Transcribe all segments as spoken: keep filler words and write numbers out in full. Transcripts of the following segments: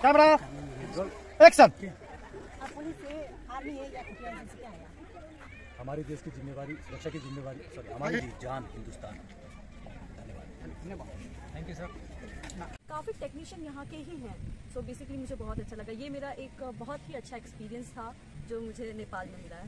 Camera action. हमारे देश की जिम्मेवारी, सुरक्षा की जिम्मेवारी, सॉरी हमारी जान हिंदुस्तान। धन्यवाद। Thank you sir. काफ़ी टेक्नीशियन यहाँ के ही हैं, सो so बेसिकली मुझे बहुत अच्छा लगा। ये मेरा एक बहुत ही अच्छा एक्सपीरियंस था जो मुझे नेपाल में मिला है।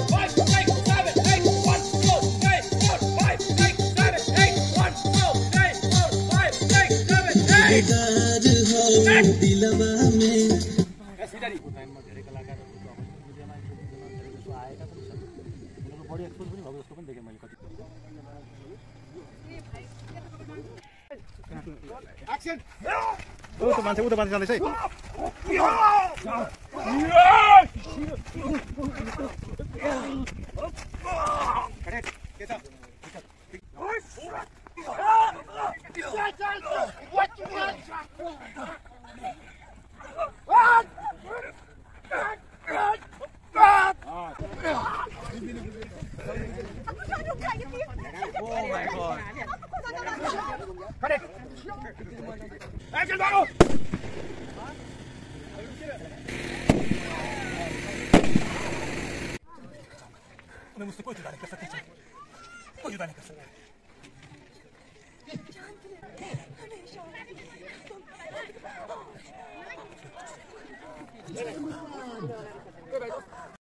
एक्सन। ऊ त मान्छे ऊ त मान्छे जाँदैछ है। Oh my God. Correct. Action, Baru. मैं मुझसे कोई जुदा नहीं कर सकती, कोई जुदा नहीं कर सकता।